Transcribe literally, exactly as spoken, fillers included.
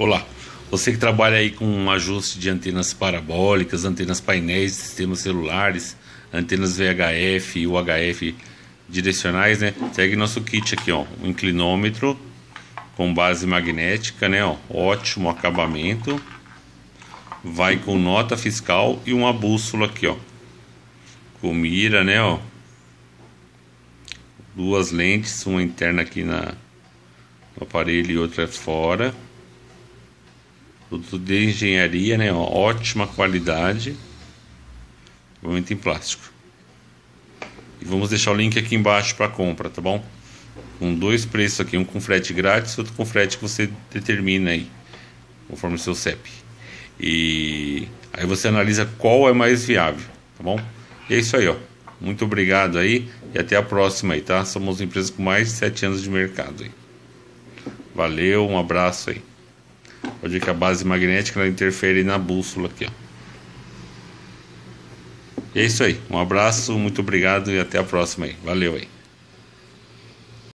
Olá, você que trabalha aí com um ajuste de antenas parabólicas, antenas painéis, sistemas celulares, antenas V H F e U H F direcionais, né? Segue nosso kit aqui, ó, um inclinômetro com base magnética, né? Ó, ótimo acabamento, vai com nota fiscal e uma bússola aqui, ó, com mira, né? Ó, duas lentes, uma interna aqui na no aparelho e outra fora. Tudo de engenharia, né? Ó, ótima qualidade, muito em plástico. E vamos deixar o link aqui embaixo para compra, tá bom? Com dois preços aqui, um com frete grátis, outro com frete que você determina aí, conforme o seu C E P. E aí você analisa qual é mais viável, tá bom? E é isso aí, ó. Muito obrigado aí e até a próxima aí, tá? Somos uma empresa com mais de sete anos de mercado aí. Valeu, um abraço aí. Pode ver que a base magnética ela interfere na bússola aqui, ó. E é isso aí. Um abraço, muito obrigado e até a próxima aí. Valeu aí.